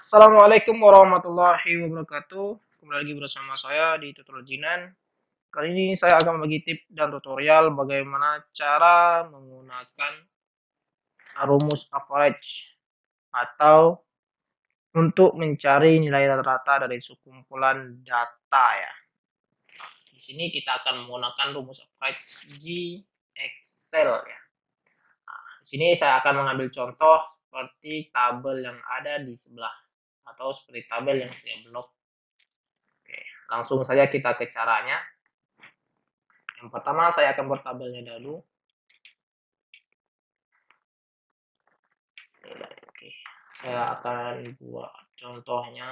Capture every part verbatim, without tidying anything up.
Assalamualaikum warahmatullahi wabarakatuh. Kembali lagi bersama saya di tutorial Jinan. Kali ini saya akan membagi tips dan tutorial bagaimana cara menggunakan rumus average atau untuk mencari nilai rata-rata dari sekumpulan data ya. Di sini kita akan menggunakan rumus average di Excel ya. Nah, di sini saya akan mengambil contoh seperti tabel yang ada di sebelah atau seperti tabel yang saya blok. Oke, langsung saja kita ke caranya. Yang pertama saya akan buat tabelnya dulu. Oke, saya akan buat contohnya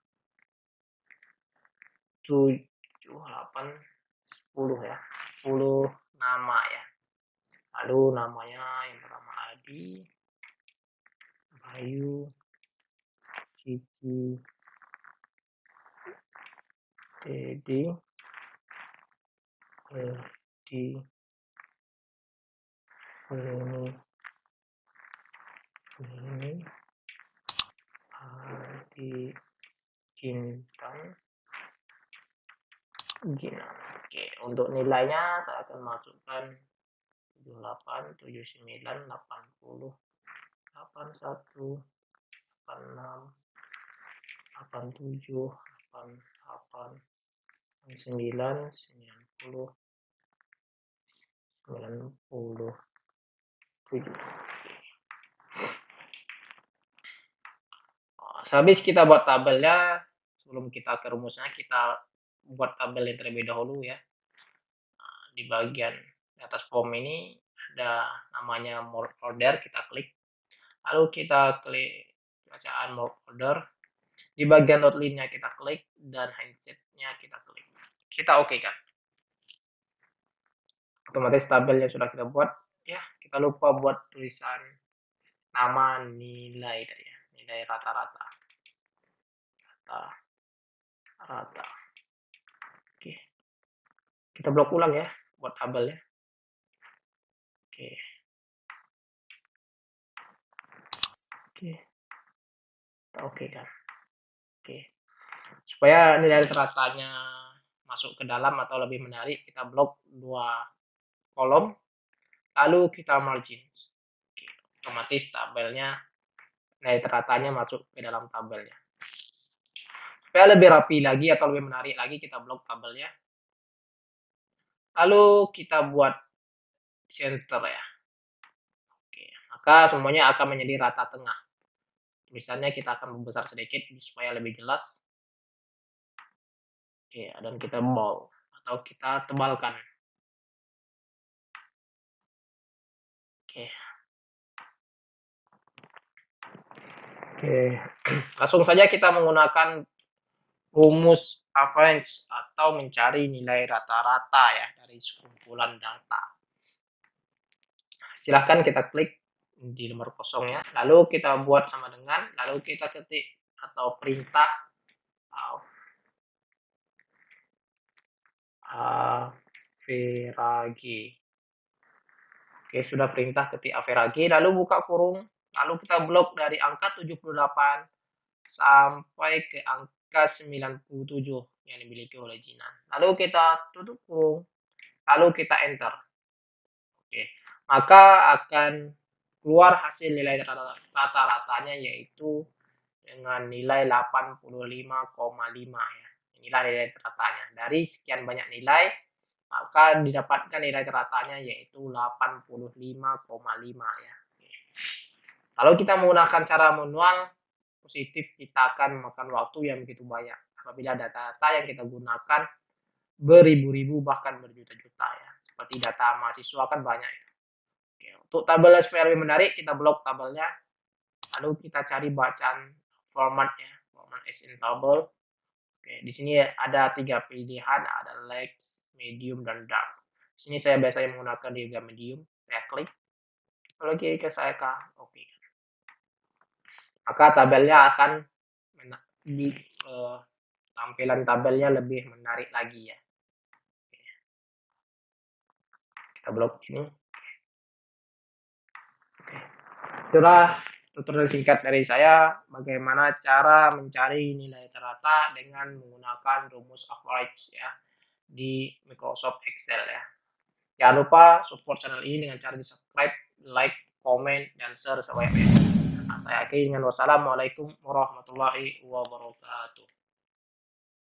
tujuh, delapan, sepuluh ya. sepuluh nama ya. Lalu namanya yang pertama Adi, Bayu, Cici, Dedi, Edi, ini, ini, Adi, Intan, Gina. Oke, untuk nilainya saya akan masukkan tujuh puluh delapan, tujuh puluh sembilan, delapan puluh, delapan puluh satu, delapan puluh enam, delapan puluh tujuh, delapan puluh delapan, delapan puluh sembilan, sembilan puluh, sembilan puluh tujuh. Sehabis kita buat tabelnya, sebelum kita ke rumusnya, kita buat tabel yang terlebih dahulu ya. Nah, di bagian di atas form ini ada namanya more order, kita klik. Lalu kita klik bacaan more order. Di bagian outline-nya kita klik dan handset-nya kita klik. Kita oke kan? Otomatis tabelnya sudah kita buat. Ya, kita lupa buat tulisan nama nilai tadi ya. Nilai rata-rata. Rata-rata. Oke. Kita blok ulang ya buat tabelnya. Oke. Oke. Kita oke kan? Oke. Supaya nilai rata-ratanya masuk ke dalam atau lebih menarik, kita blok dua kolom. Lalu kita margin. Oke. Otomatis tabelnya nilai ratanya masuk ke dalam tabelnya. Supaya lebih rapi lagi atau lebih menarik lagi, kita blok tabelnya. Lalu kita buat center ya. Oke, maka semuanya akan menjadi rata tengah. Misalnya kita akan membesar sedikit supaya lebih jelas. Oke, dan kita bold atau kita tebalkan. Oke. Oke, langsung saja kita menggunakan rumus average atau mencari nilai rata-rata ya dari sekumpulan data. Silahkan kita klik di nomor kosongnya, lalu kita buat sama dengan, lalu kita ketik atau perintah average. Oke, sudah perintah ketik average, lalu buka kurung, lalu kita blok dari angka tujuh puluh delapan sampai ke angka sembilan puluh tujuh yang dimiliki oleh Jinan. Lalu kita tutup kurung, lalu kita enter. Oke, maka akan keluar hasil nilai rata-ratanya yaitu dengan nilai delapan puluh lima koma lima ya. Inilah nilai ratanya. Dari sekian banyak nilai, maka didapatkan nilai ratanya yaitu delapan puluh lima koma lima ya. Kalau kita menggunakan cara manual, positif kita akan memakan waktu yang begitu banyak. Apabila data-data yang kita gunakan beribu-ribu bahkan berjuta-juta ya. Seperti data mahasiswa kan banyak ya. Oke, untuk tabelnya supaya lebih menarik, kita blok tabelnya. Lalu kita cari bacaan format ya, format as in table. Oke, di sini ada tiga pilihan, ada light, medium, dan dark. Di sini saya biasanya menggunakan diagram medium. Saya klik. Lalu klik ke saya ke oke. Maka tabelnya akan di uh, tampilan tabelnya lebih menarik lagi ya. Oke. Kita blok ini. Oke. Itulah Tutorial singkat dari saya, bagaimana cara mencari nilai rata dengan menggunakan rumus average ya di Microsoft Excel ya. Jangan lupa support channel ini dengan cara di subscribe, like, komen, dan share sebanyak-banyaknya. Nah, saya akhiri dengan wassalamualaikum warahmatullahi wabarakatuh.